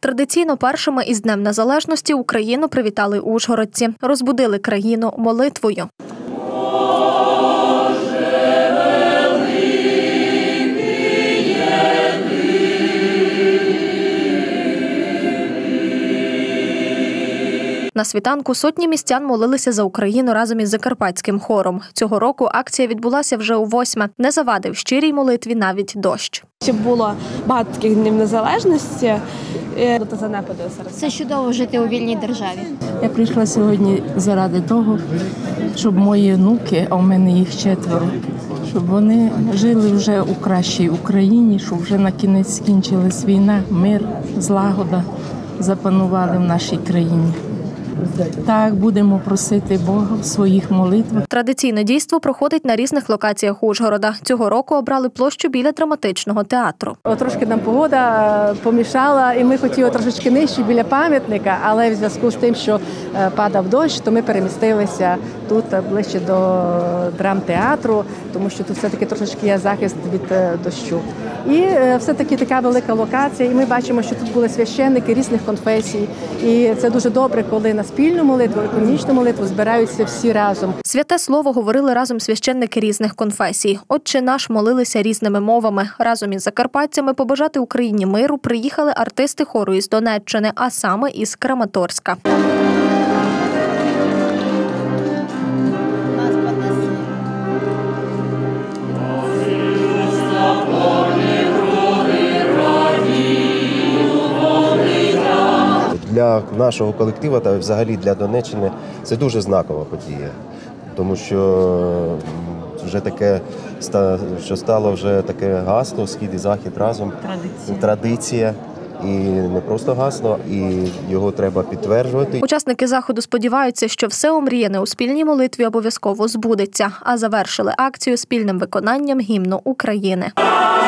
Традиційно першими із Днем Незалежності Україну привітали ужгородці. Розбудили країну молитвою. На світанку сотні містян молилися за Україну разом із закарпатським хором. Цього року акція відбулася вже у 8-ме. Не завадив щирій молитві навіть дощ. Щоб було багато таких днів незалежності, до занепаду СРСР. Це чудово жити у вільній державі. Я прийшла сьогодні заради того, щоб мої онуки, а у мене їх 4, щоб вони жили вже у кращій Україні, щоб вже на кінець скінчилась війна, мир, злагода запанували в нашій країні. Так, будемо просити Бога в своїх молитвах. Традиційне дійство проходить на різних локаціях Ужгорода. Цього року обрали площу біля драматичного театру. Трошки нам погода помішала, і ми хотіли трошечки нижче біля пам'ятника, але в зв'язку з тим, що падав дощ, то ми перемістилися тут ближче до драмтеатру, тому що тут все-таки трошечки є захист від дощу. І все-таки така велика локація, і ми бачимо, що тут були священники різних конфесій. І це дуже добре, коли на спільну молитву, економічну молитву збираються всі разом. Святе слово говорили разом священники різних конфесій. Отче наш молилися різними мовами. Разом із закарпатцями побажати Україні миру приїхали артисти хору із Донеччини, а саме із Краматорська. Для нашого колективу та взагалі для Донеччини це дуже знакова подія, тому що вже таке, що стало вже таке гасло «Схід і Захід разом». Традиція. І не просто гасло, і його треба підтверджувати. Учасники заходу сподіваються, що все омріяне у спільній молитві обов'язково збудеться, а завершили акцію спільним виконанням гімну України.